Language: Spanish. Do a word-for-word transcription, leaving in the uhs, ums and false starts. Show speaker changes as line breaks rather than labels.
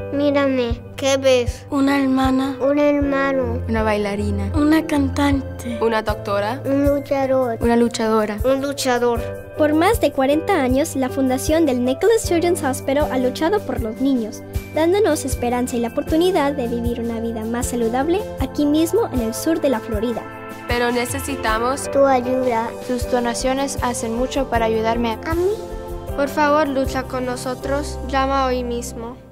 Mírame, ¿qué ves?
Una hermana.
Un hermano.
Una bailarina.
Una cantante.
Una doctora.
Un luchador.
Una luchadora.
Un luchador.
Por más de cuarenta años, la fundación del Nicholas Children's Hospital ha luchado por los niños, dándonos esperanza y la oportunidad de vivir una vida más saludable aquí mismo en el sur de la Florida.
Pero necesitamos
tu ayuda.
Tus donaciones hacen mucho para ayudarme
a mí.
Por favor, lucha con nosotros. Llama hoy mismo.